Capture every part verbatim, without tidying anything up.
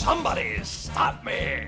Somebody stop me!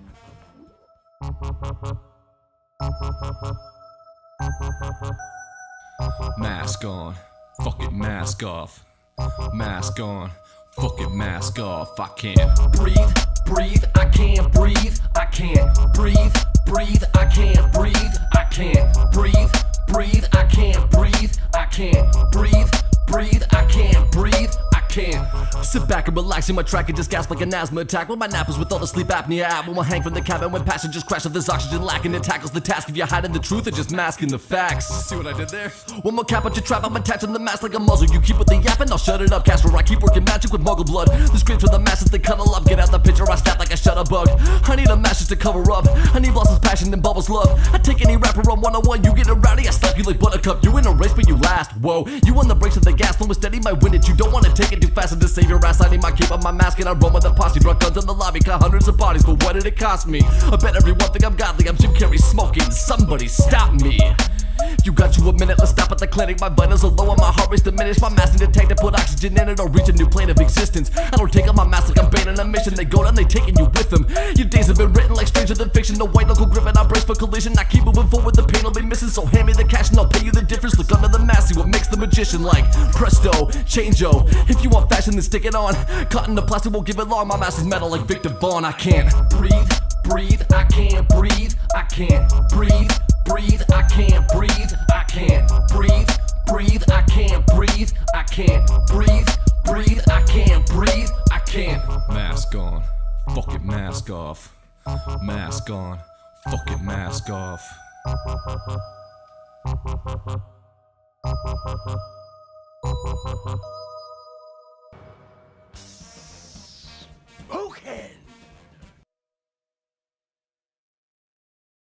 Mask on, fuck it, mask off. Mask on, fuck it, mask off. I can't Breathe, breathe, I can't breathe, I can't breathe, breathe, I can't breathe, I can't breathe, breathe, I can't breathe, I can't breathe, breathe, I can't breathe, I can't. Sit back and relax in my track and just gasp like an asthma attack. When my nappers with all the sleep apnea app. When we'll hang from the cabin when passengers crash if there's oxygen lacking. It tackles the task if you're hiding the truth or just masking the facts. see what I did there. One more cap out your trap, I'm attaching the mask like a muzzle. You keep with the yapping, I'll shut it up. Casper, I keep working magic with muggle blood. The screams for the masses, they cuddle up. Get out the picture, I snap like a shutterbug. I need a master to cover up. I need Blossom's passion and Bubbles' love. I take any rapper on one oh one, you get it rowdy, I slap you like Buttercup. You in a race but you last, whoa. You on the brakes of the gas, flowing steady, might win it. You don't wanna take it too fast and to save your ass. I need my cape on my mask and I run with the posse. Brought guns in the lobby, caught hundreds of bodies, but what did it cost me? I bet everyone think I'm godly, I'm Jim Carrey smoking. Somebody stop me. You got you a minute, let's stop at the clinic. My vitals are low and my heart rate's diminished. My mask need a tank to put oxygen in it or reach a new plane of existence. I don't take up my mask like I'm bailing a mission. They go down, they taking you with them. Your days have been written like stranger than fiction. The white local griffin, I brace for collision. I keep moving forward, the pain will be missing. So hand me the cash and I'll pay you the difference. Look under the mask, see what makes the magician like presto, change-o. If you want fashion, then stick it on. Cotton to plastic won't give it long. My mask is metal like Victor Vaughn. I can't Breathe, breathe, I can't breathe, I can't breathe, breathe, I can't breathe, I can't breathe, breathe, I can't breathe, I can't breathe, breathe, I can't breathe, I can't. Mask on, fuck it, mask off. Mask on, fuck it, mask off. Okay.